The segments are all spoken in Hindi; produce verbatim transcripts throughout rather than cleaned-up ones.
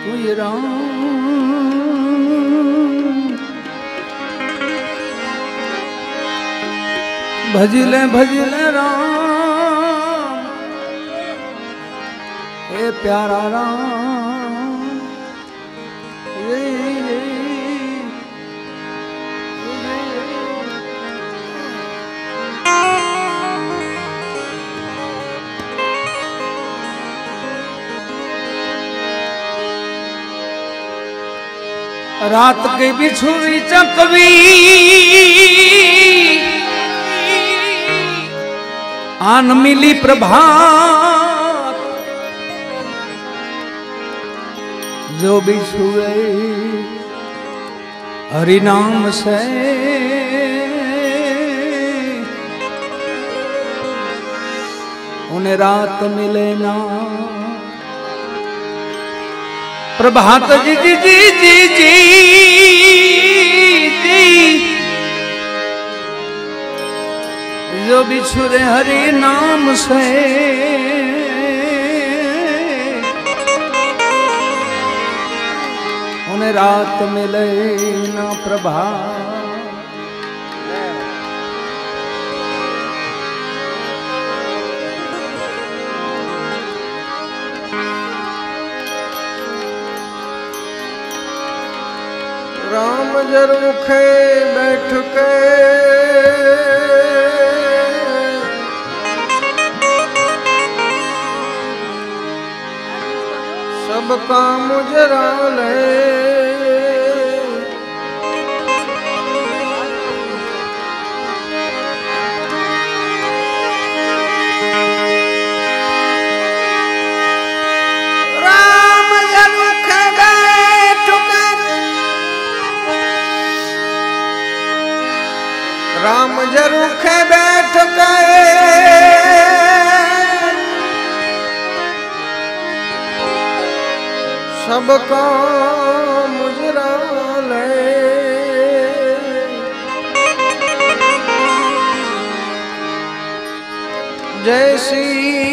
तू ये राम भजले भजले राम ए प्यारा राम ये ये रात के बिछुई चकवी आन मिली प्रभात जो बिछुए हरि नाम से उन्हें रात मिले ना प्रभात जी जी जी जी जी जी जो बिछुरे हरि नाम से उन्हें रात मिले ना प्रभात। राम जरूखे बैठ के सब काम जरा ले राम जरूखे बैठ गए सबका मुजरा ले जैसी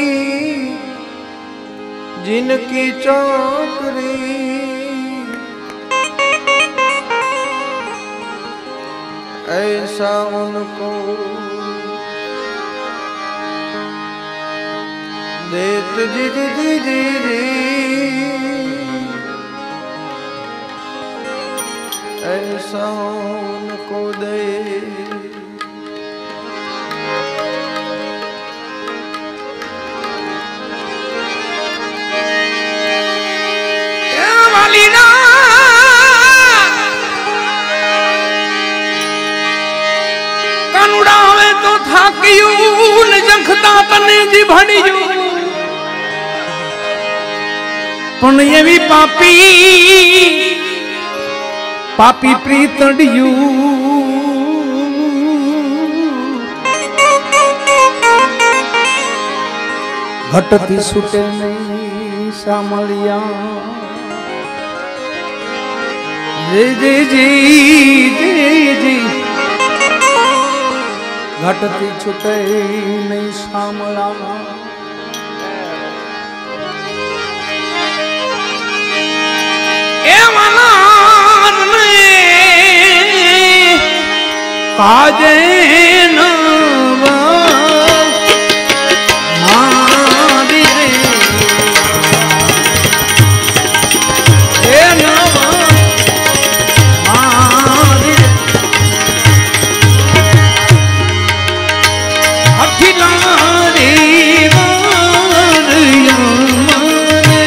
जिनकी चौकरी ऐसा उनको देत जी जी जी जी जी ऐसा उनको दे वाली ना कनुड़ावे तो थाकियू न जंखता तने जी भणियू पण ये भी पापी पापी प्रीतड़ियू घटती सुटे नहीं सामलिया जी जी जी जी जी घटती छुटे नहीं सामला ए मनार ने काजे न मारी रे ए नवा मारी अखिलारी वारिया मारे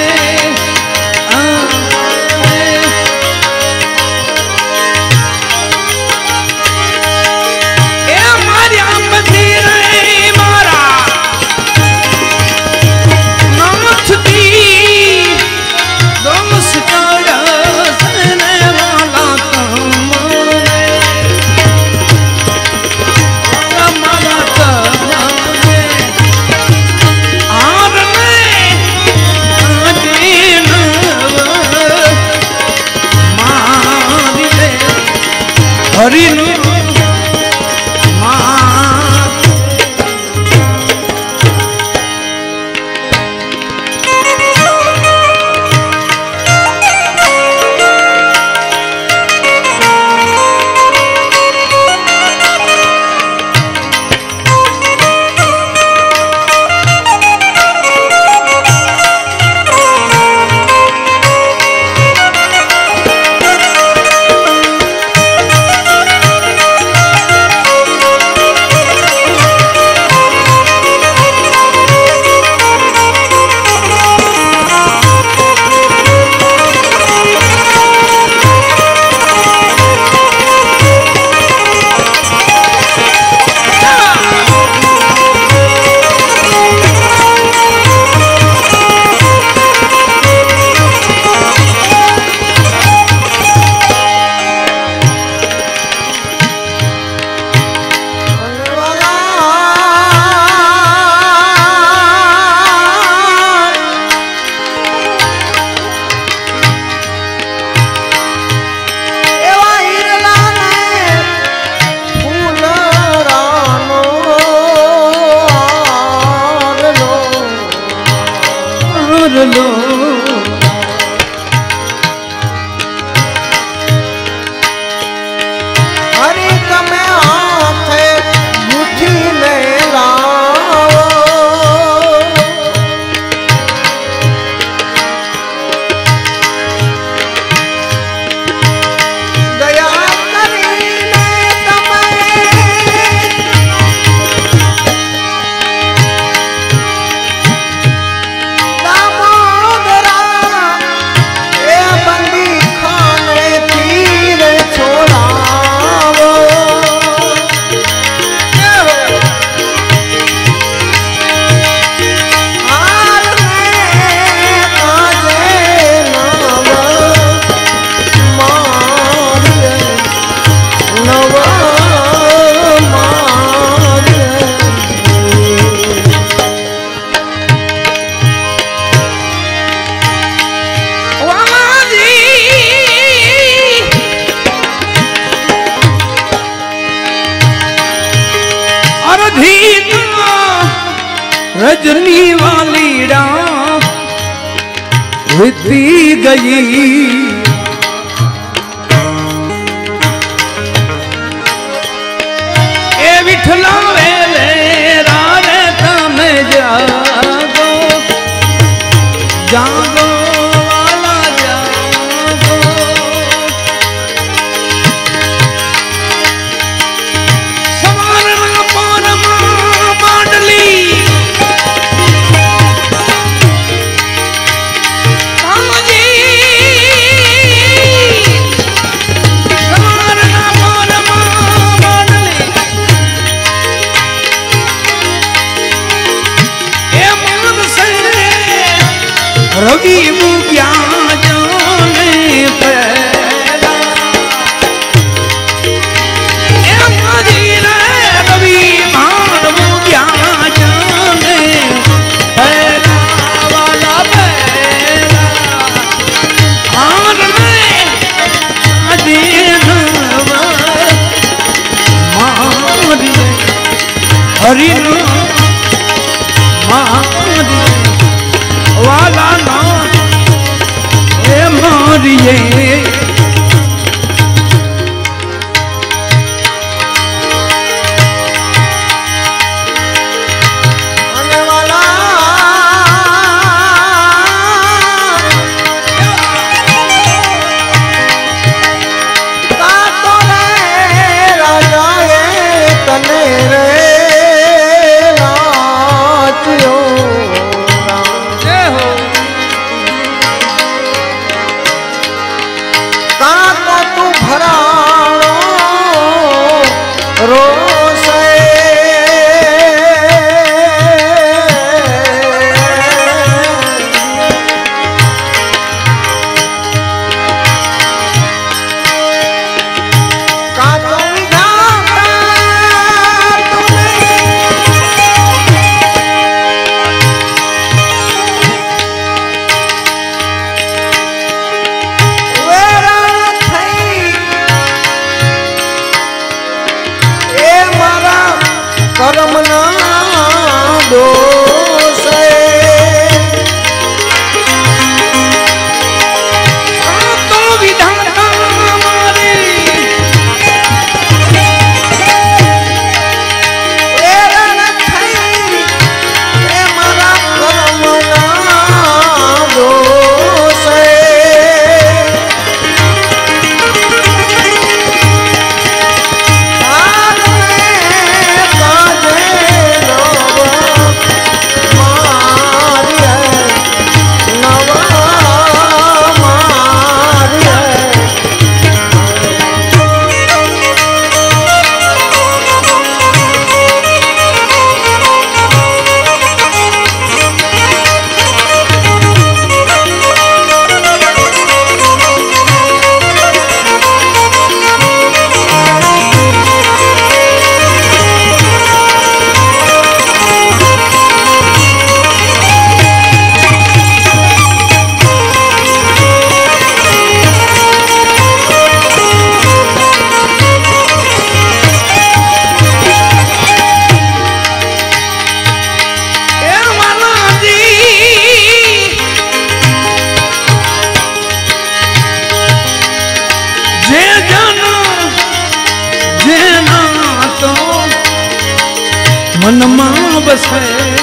ए मारी रजनी वाली रात बीती गई, ए विठला वेले रारे तम जागो जागो वाला जागो। समारना परमा मांडली रवि मुगिया जाने पैदा, ए मदीना रवि मान मुगिया जाने पैदा वाला पैदा। हार में अधीन मारी हरि मारी वाला ना ए मारिए। आने वाला कातो रे राजा ये तने रे नाचियो रोसे का तुम जाता कर्म ना दोष तो विधाता हमारे मारा कर्म ना दोष मन मां बसे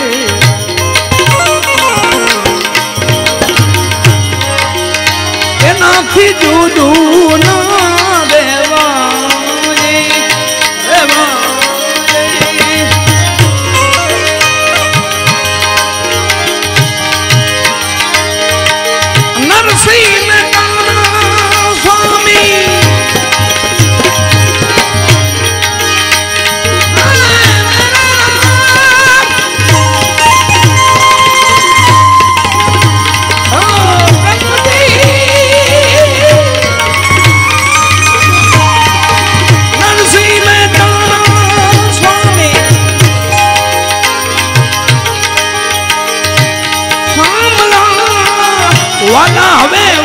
एनाथी जुदू ना देवा देवा नरसिंह स्वामी वाला हवे